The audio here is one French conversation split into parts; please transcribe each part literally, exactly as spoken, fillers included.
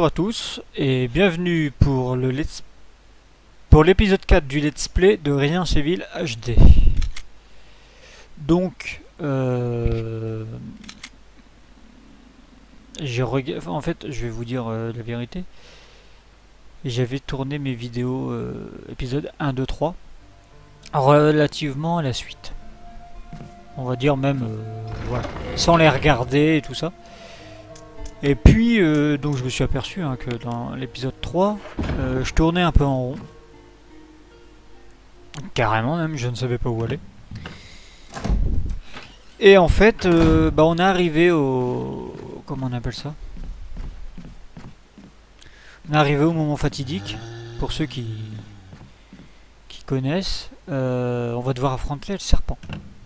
Bonjour à tous et bienvenue pour le let's... pour l'épisode quatre du Let's Play de Resident Evil H D. Donc, euh... j'ai reg... enfin, en fait, je vais vous dire euh, la vérité. J'avais tourné mes vidéos euh, épisode un, deux, trois relativement à la suite. On va dire même, euh, voilà, sans les regarder et tout ça. Et puis, euh, donc je me suis aperçu hein, que dans l'épisode trois, euh, je tournais un peu en rond. Carrément même, je ne savais pas où aller. Et en fait, euh, bah, on est arrivé au... Comment on appelle ça? On est arrivé au moment fatidique. Pour ceux qui, qui connaissent, euh, on va devoir affronter le serpent.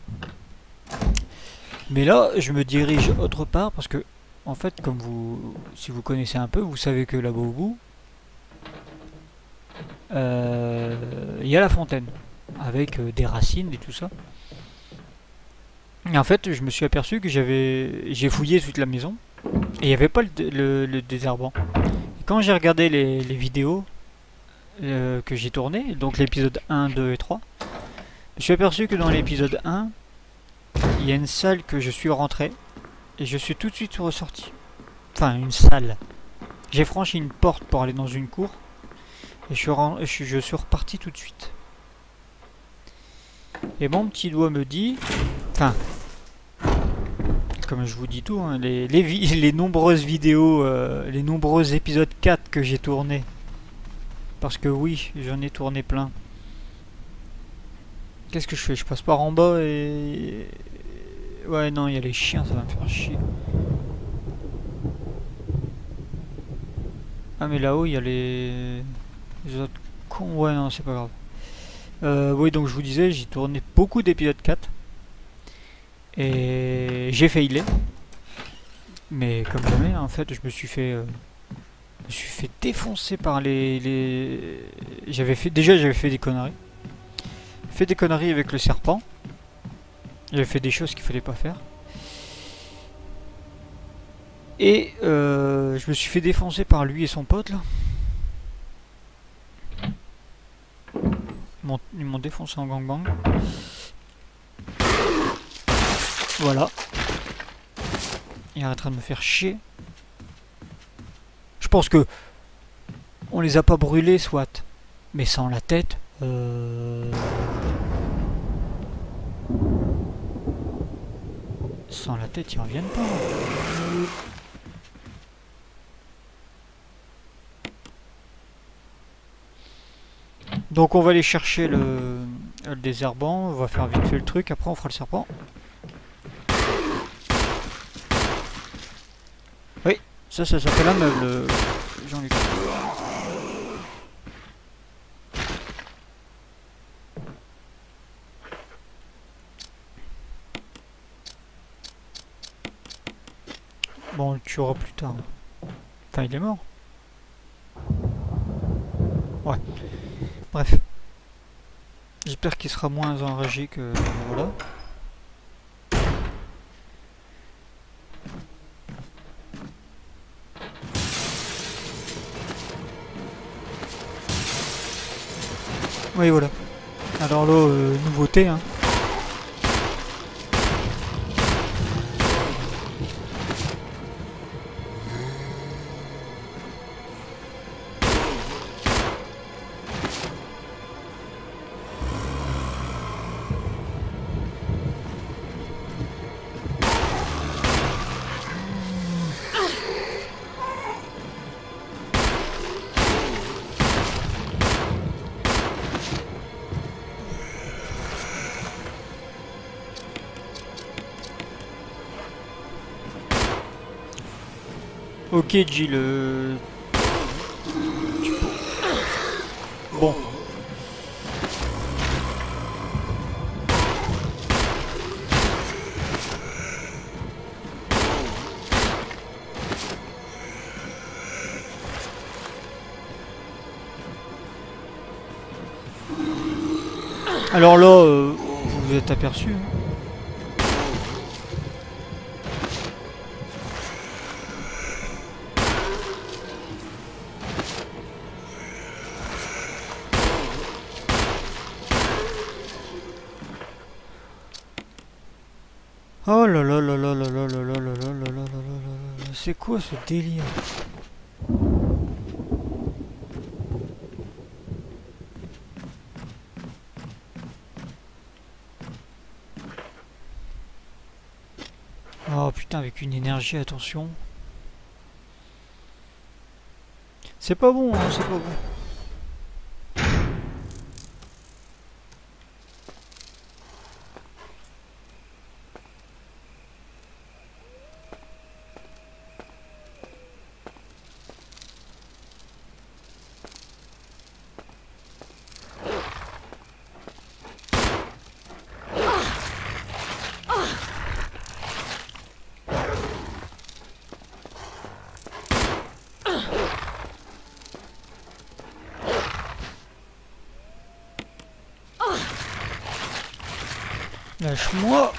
Mais là, je me dirige autre part parce que en fait, comme vous, si vous connaissez un peu, vous savez que là-bas au bout, euh, il y a la fontaine, avec euh, des racines et tout ça. Et en fait, je me suis aperçu que j'avais, j'ai fouillé toute la maison, et il n'y avait pas le, le, le désherbant. Et quand j'ai regardé les, les vidéos euh, que j'ai tournées, donc l'épisode un, deux et trois, je me suis aperçu que dans l'épisode un, il y a une salle que je suis rentré, et je suis tout de suite ressorti. Enfin, une salle. J'ai franchi une porte pour aller dans une cour. Et je suis, je suis reparti tout de suite. Et mon petit doigt me dit... Enfin... Comme je vous dis tout, hein, les, les, les nombreuses vidéos, euh, les nombreux épisodes quatre que j'ai tournés. Parce que oui, j'en ai tourné plein. Qu'est-ce que je fais? Je passe par en bas et... Ouais, non, il y a les chiens, ça va me faire chier. Ah, mais là-haut, il y a les... les autres cons. Ouais, non, c'est pas grave. Euh, oui, donc je vous disais, j'ai tourné beaucoup d'épisodes quatre. Et j'ai failé. Mais comme jamais, en fait, je me suis fait... Euh, je me suis fait défoncer par les... les... J'avais fait... Déjà, j'avais fait des conneries. Fait des conneries avec le serpent. J'avais fait des choses qu'il fallait pas faire. Et euh, je me suis fait défoncer par lui et son pote là. Ils m'ont défoncé en gangbang. Voilà. Il arrêtera de me faire chier. Je pense que on les a pas brûlés, soit. Mais sans la tête. Euh... Sans la tête, ils reviennent pas. Donc on va aller chercher le, le désherbant, on va faire vite fait le truc, après on fera le serpent. Oui, ça, ça s'appelle un meuble, Jean-Luc. Bon, on le tuera plus tard. Enfin, il est mort. Ouais. Bref. J'espère qu'il sera moins enragé que... Voilà. Oui, voilà. Alors là, euh, nouveauté, hein. Ok, Jill. Euh... Bon. Alors là, euh, vous vous êtes aperçu. Hein. Oh là là là là là là là là là là là là là là. C'est quoi ce délire? Oh putain, avec une énergie, attention. C'est pas bon, hein, c'est pas bon. Lâche-moi.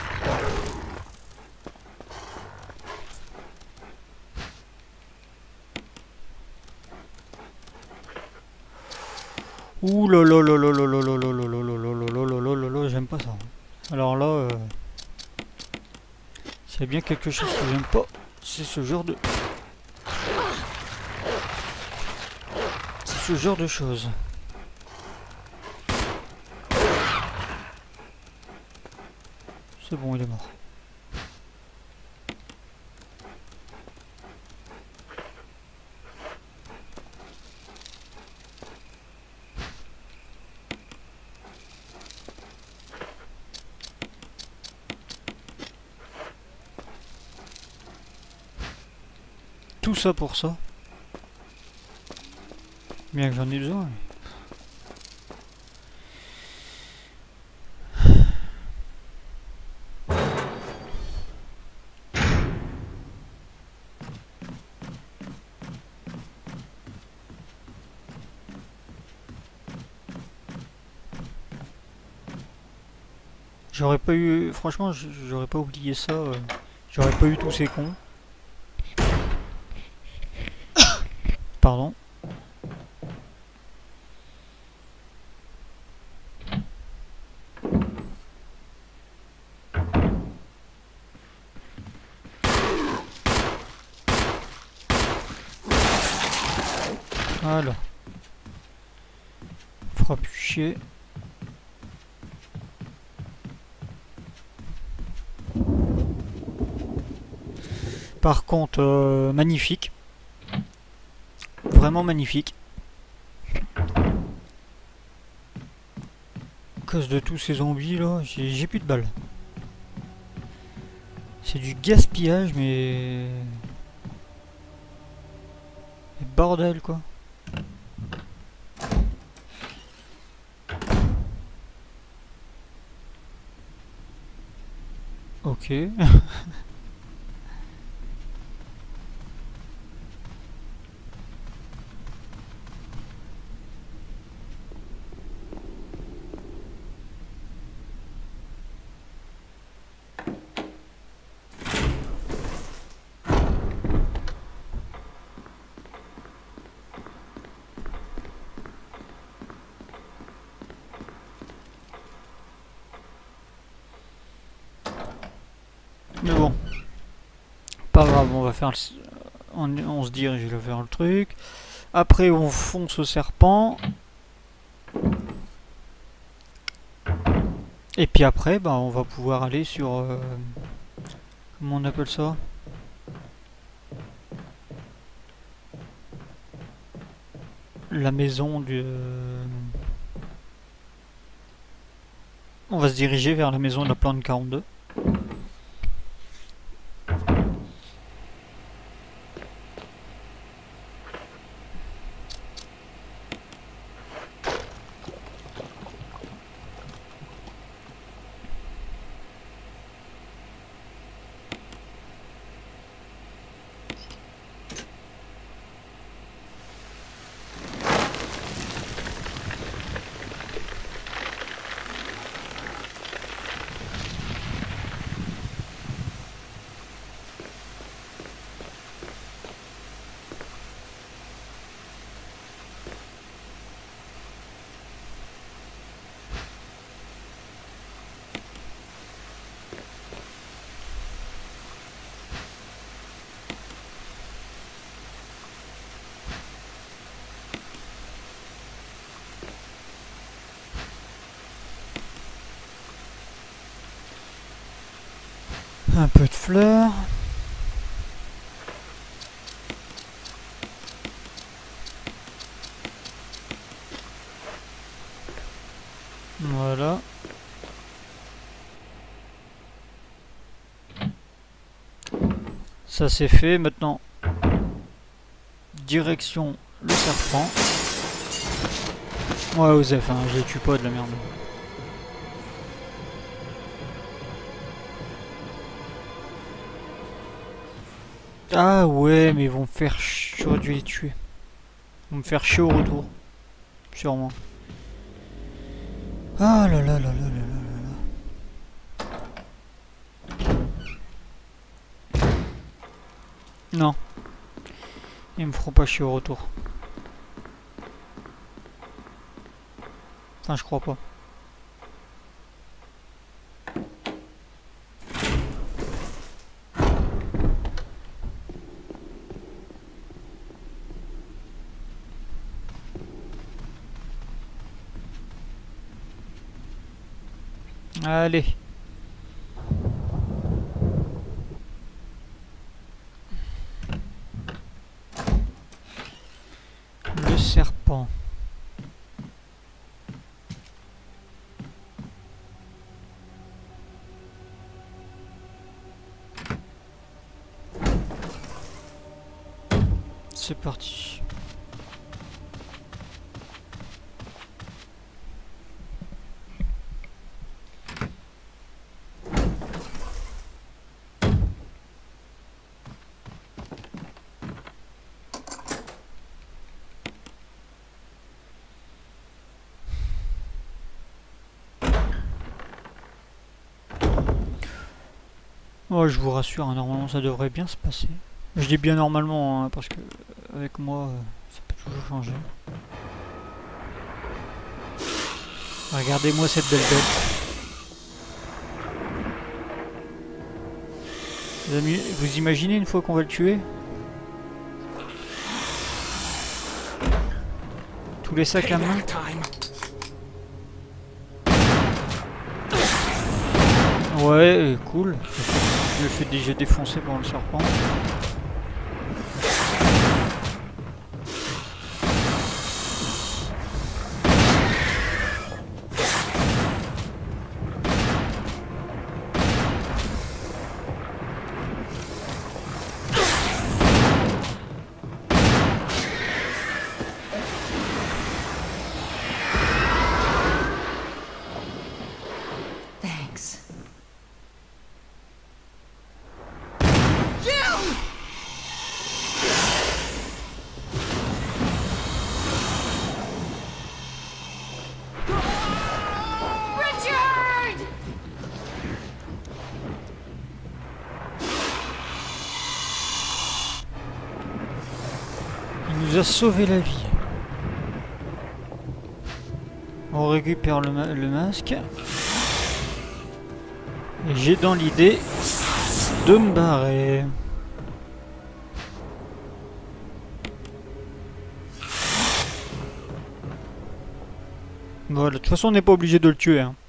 Ouh là là là là là là là là là là là là là là là là là, j'aime pas ça. Alors là, euh, s'il y a bien quelque chose que j'aime pas, c'est ce genre de... C'est ce genre de choses. C'est bon, il est mort. Tout ça pour ça. Bien que j'en ai besoin. J'aurais pas eu... Franchement, j'aurais pas oublié ça. euh, J'aurais pas eu tous ces cons. Pardon. Voilà. Fera plus chier. Par contre, euh, magnifique. Vraiment magnifique. À cause de tous ces zombies là, j'ai plus de balles. C'est du gaspillage, mais... mais bordel quoi. Ok. Mais bon, pas grave, on va faire le... on, on se dirige vers faire le truc. Après on fonce au serpent. Et puis après, bah, on va pouvoir aller sur... Euh... comment on appelle ça? La maison du... On va se diriger vers la maison de la plante quarante-deux. Un peu de fleurs. Voilà. Ça c'est fait. Maintenant, direction le serpent. Ouais, Osef, hein, je les tue pas de la merde. Ah ouais, mais ils vont me faire chier. J'aurais dû les tuer. Ils vont me faire chier au retour. Sûrement. Ah là là là là là là là. Non. Ils me feront pas chier au retour. Enfin, je crois pas. Allez. Le serpent. C'est parti. Oh, je vous rassure, hein, normalement ça devrait bien se passer. Je dis bien normalement, hein, parce que avec moi, euh, ça peut toujours changer. Regardez-moi cette belle bête. Les amis, vous imaginez une fois qu'on va le tuer? Tous les sacs à main. Ouais, cool. Je le fais déjà défoncer par le serpent. Il nous a sauvé la vie. On récupère le, ma le masque. Et j'ai dans l'idée de me barrer. Voilà, de toute façon on n'est pas obligé de le tuer, hein.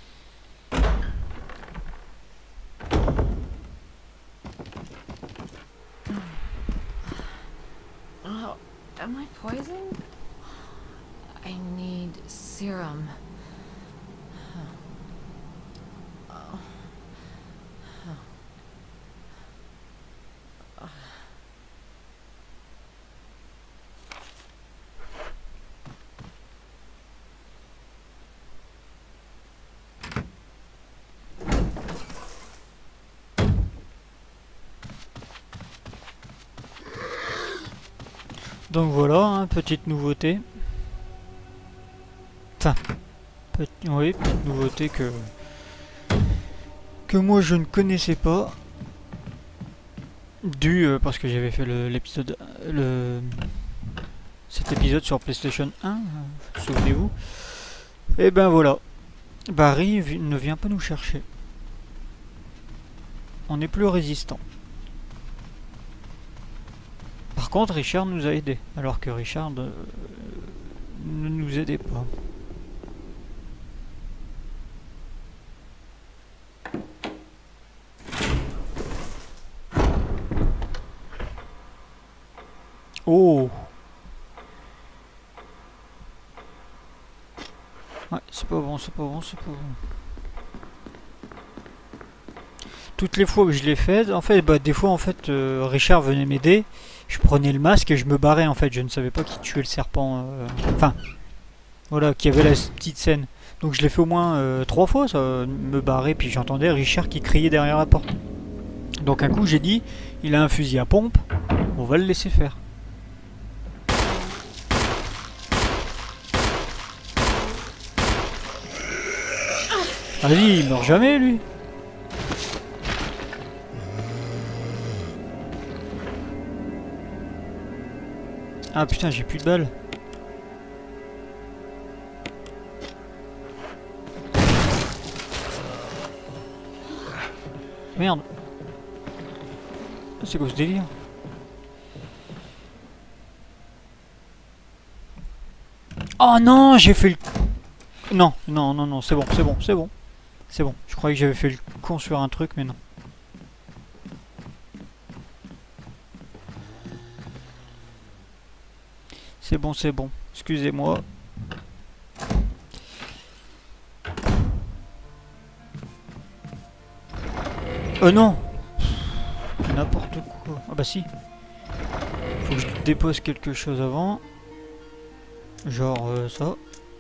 Oh, am I poisoned? I need serum. Oh. Oh. Donc voilà, hein, petite nouveauté. Enfin, petit, oui, petite nouveauté que que moi je ne connaissais pas. Dû euh, parce que j'avais fait l'épisode le, cet épisode sur PlayStation un, euh, souvenez-vous. Et ben voilà, Barry ne vient pas nous chercher. On est plus résistant. Par contre, Richard nous a aidés, alors que Richard euh, ne nous aidait pas. Oh. Ouais, c'est pas bon, c'est pas bon, c'est pas bon. Toutes les fois que je l'ai fait, en fait, bah, des fois, en fait, euh, Richard venait m'aider. Je prenais le masque et je me barrais, en fait. Je ne savais pas qui tuait le serpent. euh, Enfin, voilà, qu'il y avait la petite scène. Donc je l'ai fait au moins euh, trois fois, ça, me barrer. Puis j'entendais Richard qui criait derrière la porte. Donc un coup, j'ai dit, il a un fusil à pompe, on va le laisser faire. Vas-y, il meurt jamais, lui. Ah putain, j'ai plus de balles. Merde. C'est quoi ce délire? Oh non, j'ai fait le... Non, non, non, non, c'est bon, c'est bon, c'est bon. C'est bon, je croyais que j'avais fait le con sur un truc, mais non. C'est bon, c'est bon. Excusez-moi. Oh non! N'importe quoi. Ah bah si. Faut que je dépose quelque chose avant. Genre euh, ça.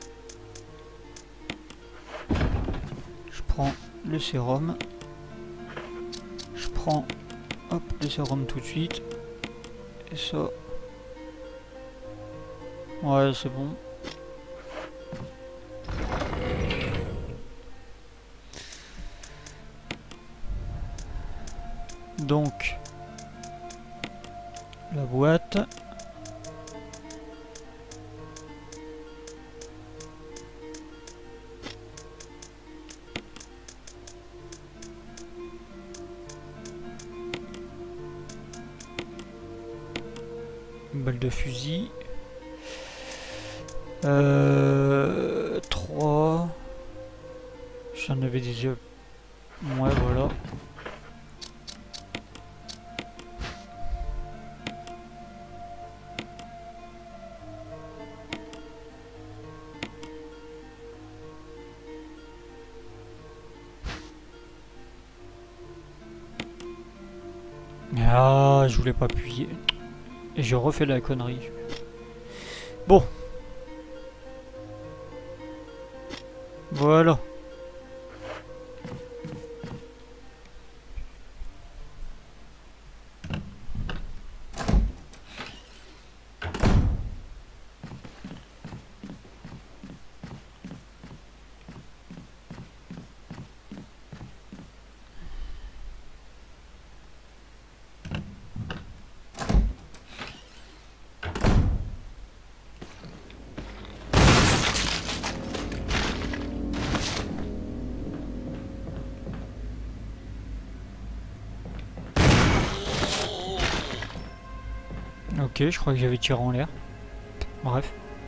Je prends le sérum. Je prends hop le sérum tout de suite. Et ça. Ouais, c'est bon. Donc la boîte. Une balle de fusil. Euh, trois. J'en avais déjà. Ouais, voilà. Ah, je voulais pas appuyer. Et j'ai refait la connerie. Bon. Voilà. Ok, je crois que j'avais tiré en l'air. Bref.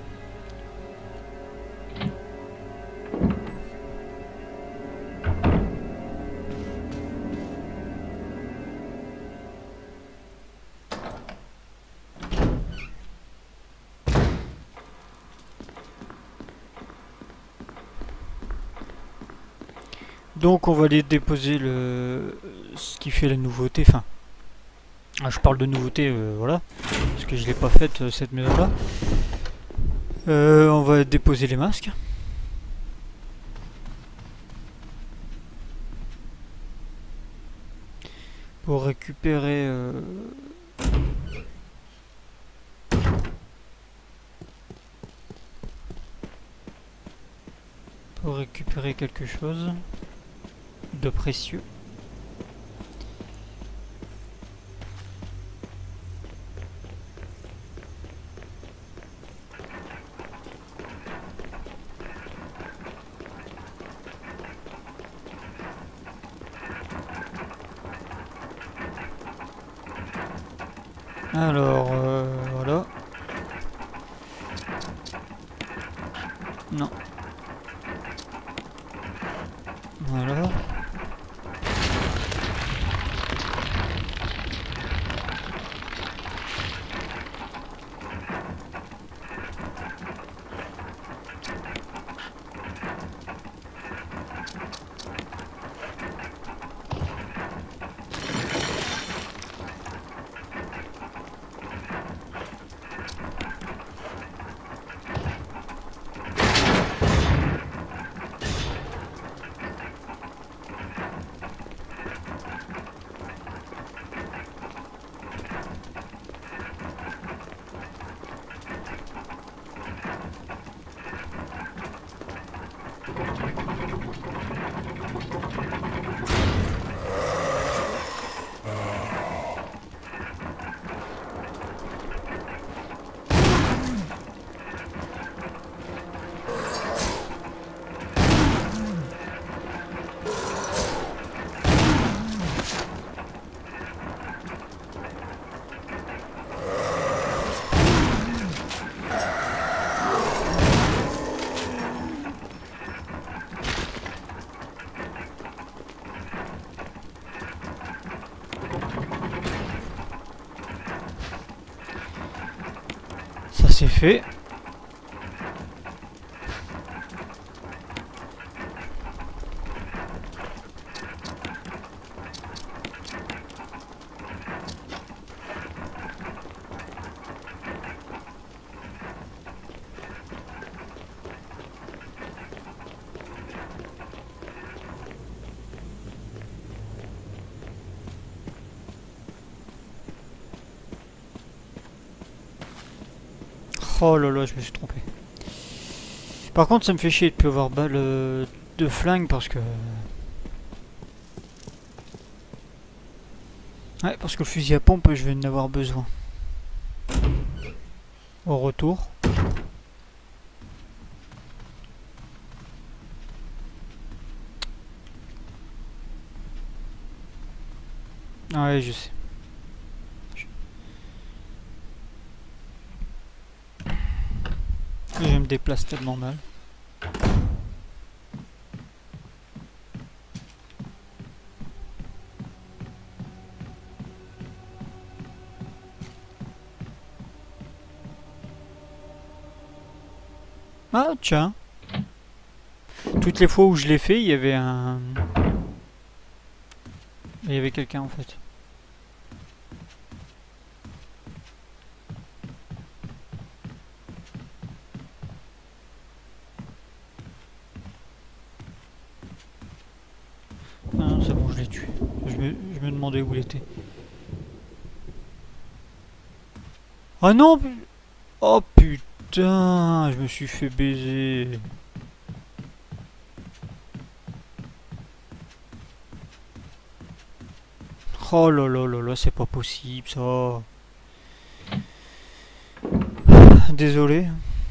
Donc on va aller déposer le ce qui fait la nouveauté. Enfin, je parle de nouveauté, euh, voilà, parce que je l'ai pas faite euh, cette maison là. Euh, on va déposer les masques. Pour récupérer euh, pour récupérer quelque chose de précieux. Alors, euh, voilà. Non. Voilà. Ça c'est fait. Oh là là, je me suis trompé. Par contre, ça me fait chier de plus avoir balle euh, de flingue parce que... Ouais, parce que le fusil à pompe, je vais en avoir besoin. Au retour. Ouais, je sais. Je me déplace tellement mal. Ah tiens. Toutes les fois où je l'ai fait, il y avait un... Il y avait quelqu'un en fait. Ah non, c'est bon, je l'ai tué. Je me, je me demandais où il était. Ah non! Oh putain! Je me suis fait baiser. Oh là là là là, c'est pas possible ça. Désolé.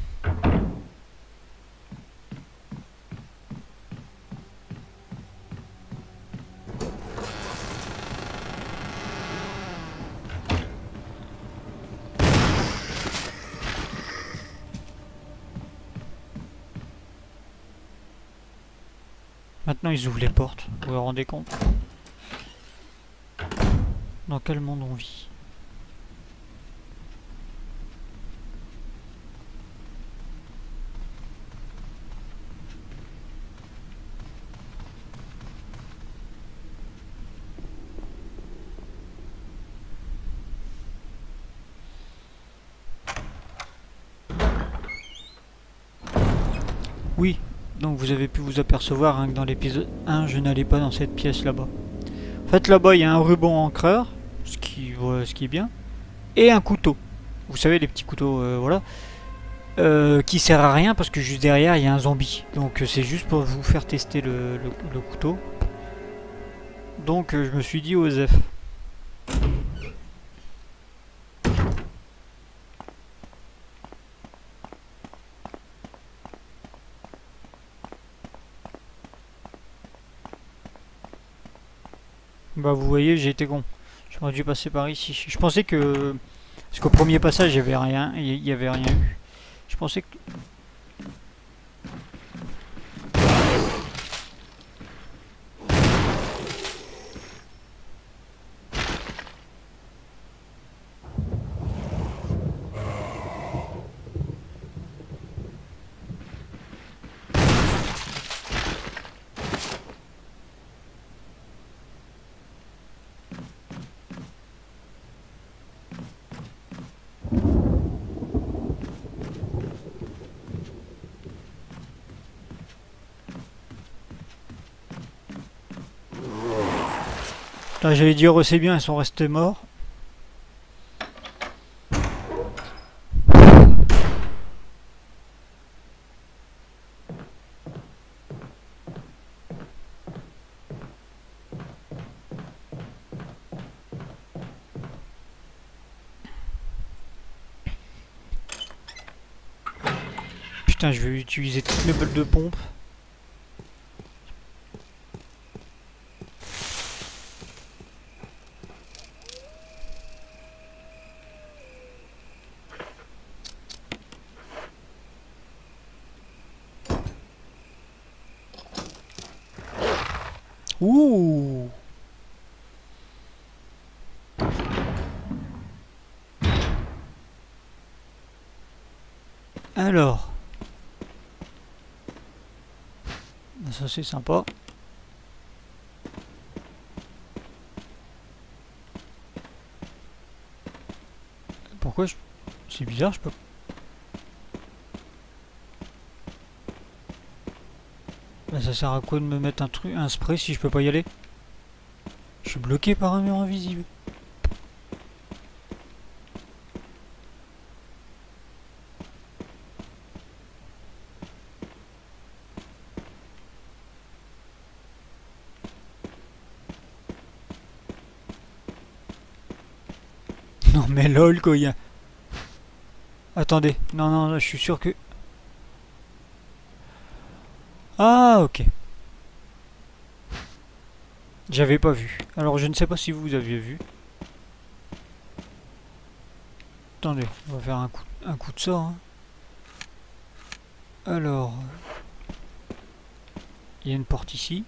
Maintenant ils ouvrent les portes, vous vous rendez compte? Dans quel monde on vit? Oui, donc vous avez pu vous apercevoir hein, que dans l'épisode un, je n'allais pas dans cette pièce là-bas. En fait, là-bas, il y a un ruban encreur, ce qui, ouais, ce qui est bien, et un couteau. Vous savez, les petits couteaux, euh, voilà. Euh, qui sert à rien parce que juste derrière, il y a un zombie. Donc c'est juste pour vous faire tester le, le, le couteau. Donc euh, je me suis dit Osef. Bah vous voyez, j'ai été con. J'aurais dû passer par ici. Je pensais que... Parce qu'au premier passage, il n'y avait rien. Il n'y avait rien eu. Je pensais que... Là j'allais dire oh, c'est bien, ils sont restés morts. Putain, je vais utiliser toutes mes balles de pompe. Ouh. Alors. Ça c'est sympa. Pourquoi je... C'est bizarre, je peux... Bah, ça sert à quoi de me mettre un truc, un spray si je peux pas y aller? Je suis bloqué par un mur invisible. Non mais lol quoi, y a... Attendez, non non, je suis sûr que... Ah ok. J'avais pas vu. Alors je ne sais pas si vous aviez vu. Attendez, on va faire un coup, un coup de sort. Hein. Alors... Il y a une porte ici.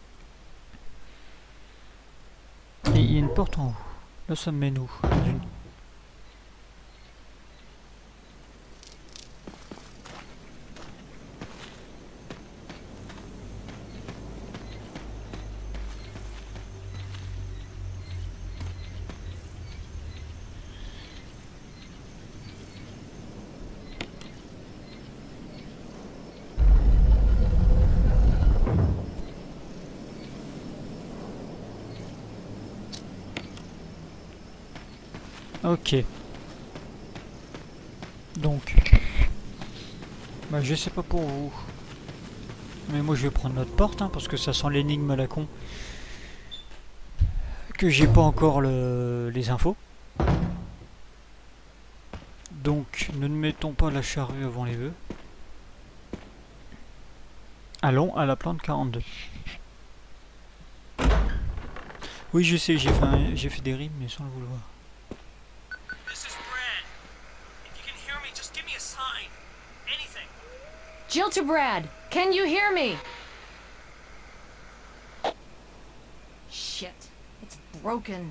Et il y a une porte en haut. Là ça me mène où? Une... Ok. Donc. Bah je sais pas pour vous. Mais moi je vais prendre notre porte hein, parce que ça sent l'énigme à la con. Que j'ai pas encore le... les infos. Donc ne mettons pas la charrue avant les bœufs. Allons à la plante quarante-deux. Oui je sais, j'ai fait, un... j'ai fait des rimes mais sans le vouloir. Jill to Brad, can you hear me? Shit, it's broken.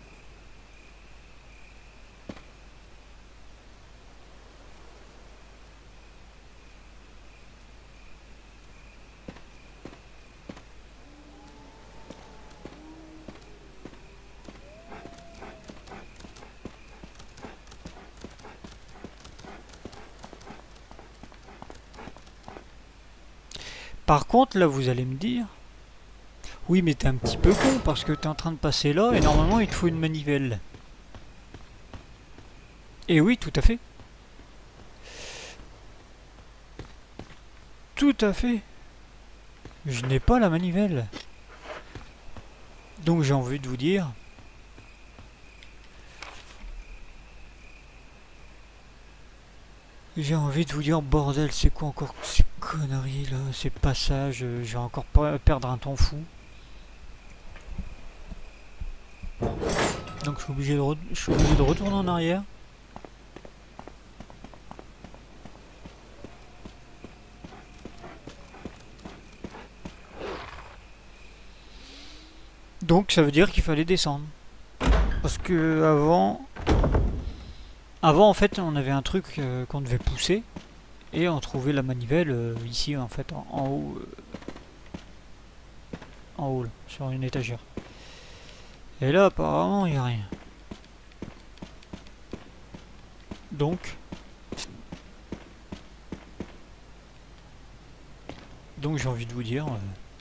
Par contre, là, vous allez me dire... Oui, mais t'es un petit peu con, parce que t'es en train de passer là, et normalement, il te faut une manivelle. Et oui, tout à fait. Tout à fait. Je n'ai pas la manivelle. Donc, j'ai envie de vous dire... J'ai envie de vous dire, bordel, c'est quoi encore ces conneries là, ces passages, euh, je vais encore pas perdre un temps fou. Donc je suis obligé de, re je suis obligé de retourner en arrière. Donc ça veut dire qu'il fallait descendre. Parce que avant... Avant en fait on avait un truc euh, qu'on devait pousser. Et on trouvait la manivelle euh, ici en fait en, en haut. Euh, en haut là, sur une étagère. Et là apparemment il n'y a rien. Donc... Donc j'ai envie de vous dire... Euh,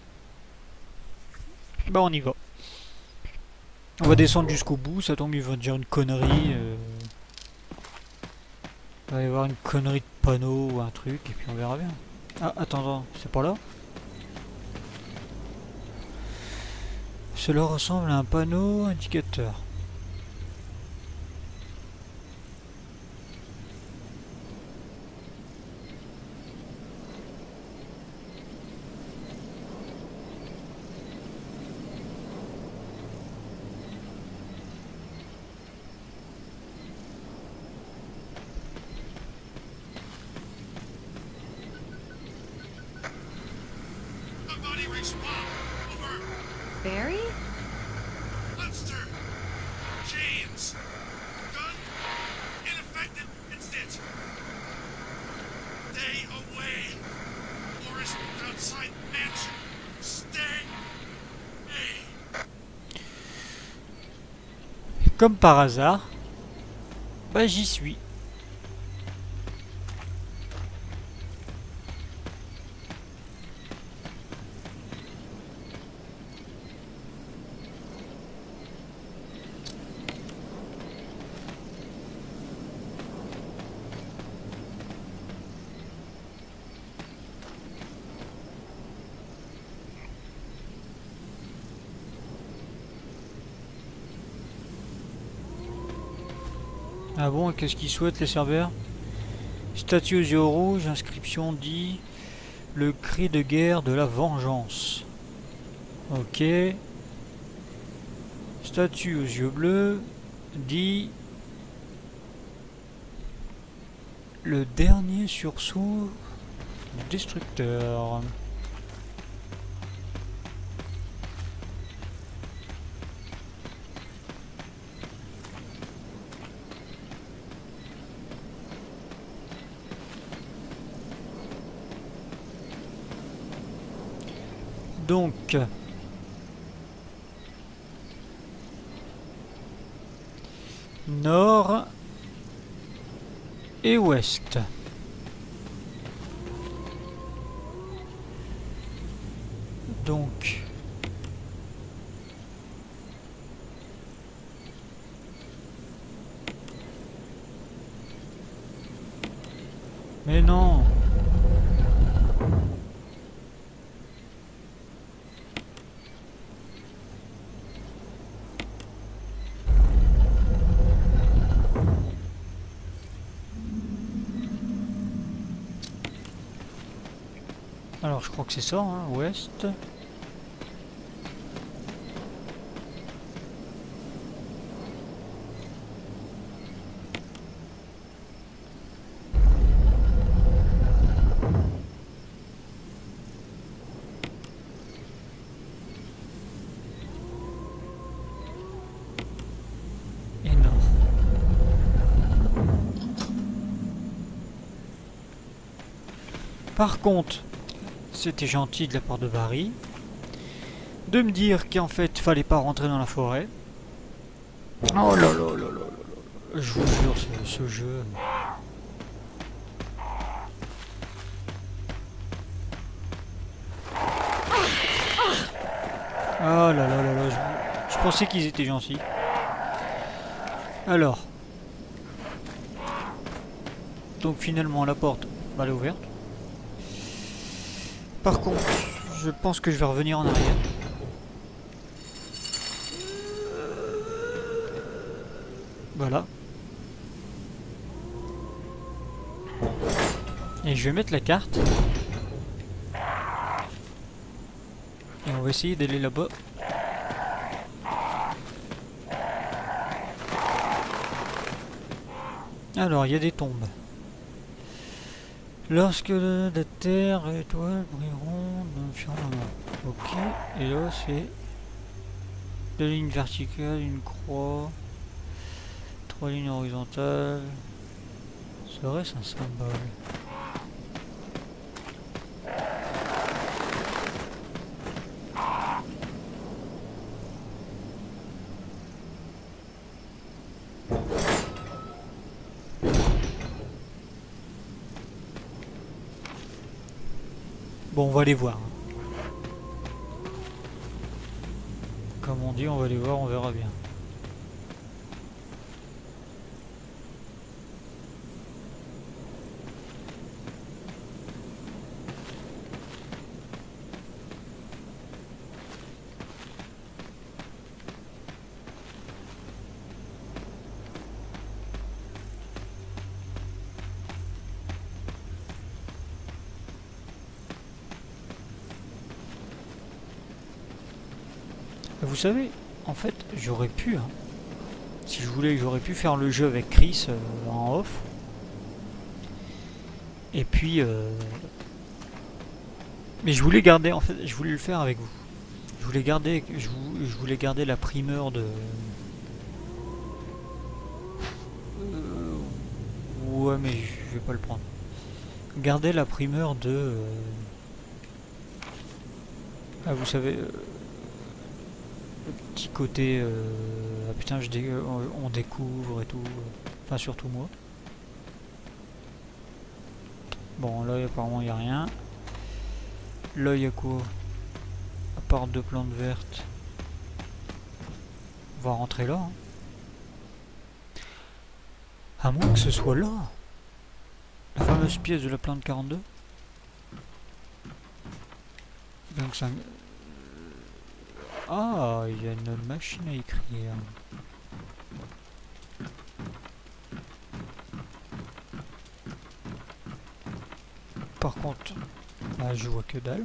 bah on y va. On va descendre jusqu'au bout, ça tombe, il va dire une connerie. Euh... Il va y avoir une connerie de panneau ou un truc, et puis on verra bien. Ah, attends, c'est pas là? Cela ressemble à un panneau indicateur. Barry? Monster! James! Gun! Ineffective! Instant! Stay away! Forest outside mansion! Stay! Hey! Et comme par hasard, bah j'y suis. Ah bon, et qu'est-ce qu'ils souhaitent les serveurs? Statue aux yeux rouges, inscription dit le cri de guerre de la vengeance. Ok. Statue aux yeux bleus dit le dernier sursaut du destructeur. Donc, nord et ouest. Donc, mais non. Alors je crois que c'est ça, hein, ouest. Et nord. Par contre, c'était gentil de la part de Barry de me dire qu'en fait fallait pas rentrer dans la forêt. Oh là là là là là là, je vous jure, ce, ce jeu. Oh là là là là, je, je pensais qu'ils étaient gentils. Alors, donc finalement la porte, bah, elle est ouverte. Par contre, je pense que je vais revenir en arrière. Voilà. Et je vais mettre la carte. Et on va essayer d'aller là-bas. Alors, il y a des tombes. Lorsque la terre et étoiles brilleront d'un firmament. Ok. Et là, c'est deux lignes verticales, une croix, trois lignes horizontales. Serait-ce un symbole? Bon, on va aller voir. Comme on dit, on va aller voir, on verra bien. Vous savez, en fait, j'aurais pu, hein, si je voulais, j'aurais pu faire le jeu avec Chris euh, en off. Et puis, euh, Mais je voulais garder, en fait, je voulais le faire avec vous. Je voulais garder, je, vou- je voulais garder la primeur de. Euh, ouais, mais je vais pas le prendre. Garder la primeur de. euh, Ah, vous savez, euh, le petit côté. euh, Ah putain, je dé- on, on découvre et tout. Enfin, surtout moi. Bon, là, apparemment, il n'y a rien. Là, il y a quoi? À part deux plantes vertes. On va rentrer là. Hein. À moins que ce soit là. La fameuse pièce de la plante quarante-deux. Donc ça... Ah, il y a une machine à écrire. Par contre, là, je vois que dalle.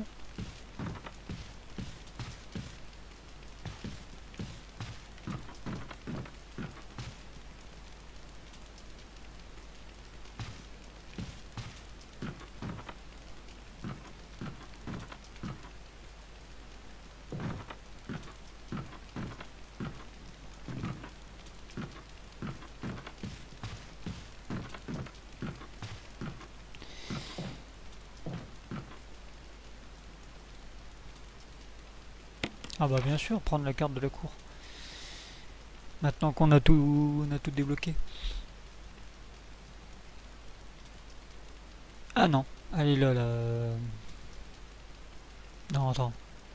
Ah bah bien sûr, prendre la carte de la cour. Maintenant qu'on a tout, on a tout débloqué. Ah non, elle est là, là. Non, attends.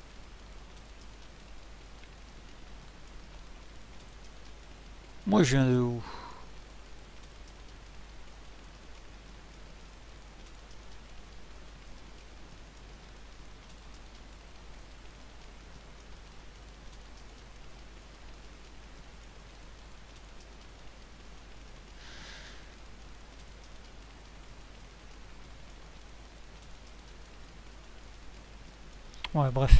Moi, je viens de où? Ouais, bref.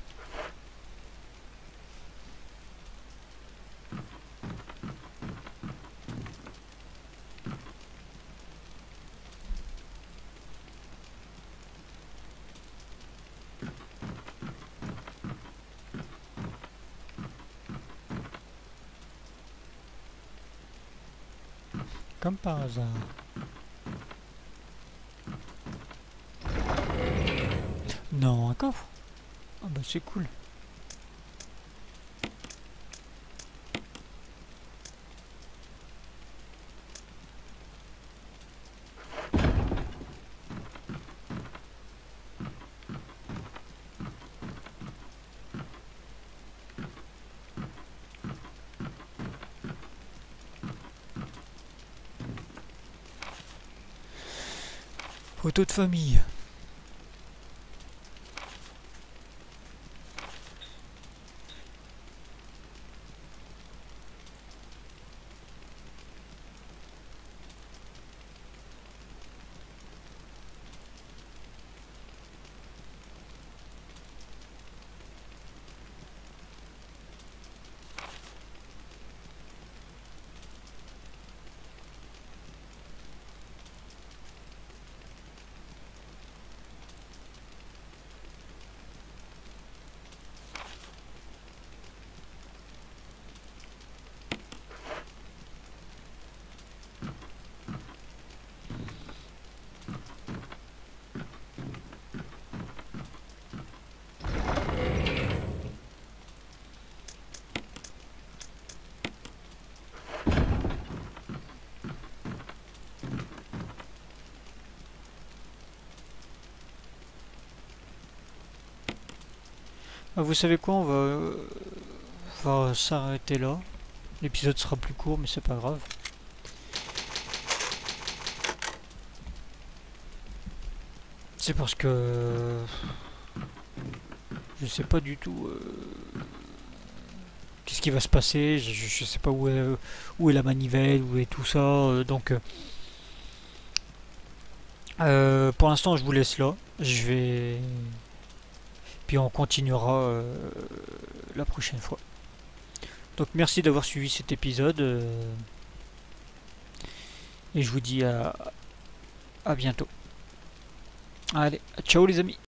Comme par hasard. Non, un coffre. Ah bah c'est cool. Photo de famille. Ah, vous savez quoi, on va, euh, on va s'arrêter là. L'épisode sera plus court, mais c'est pas grave. C'est parce que je sais pas du tout euh, qu'est-ce qui va se passer. Je, je sais pas où est, où est la manivelle, où est tout ça. euh, donc, euh, euh, pour l'instant, je vous laisse là. Je vais, puis on continuera euh, la prochaine fois. Donc, merci d'avoir suivi cet épisode euh, et je vous dis à, à bientôt. Allez, ciao les amis.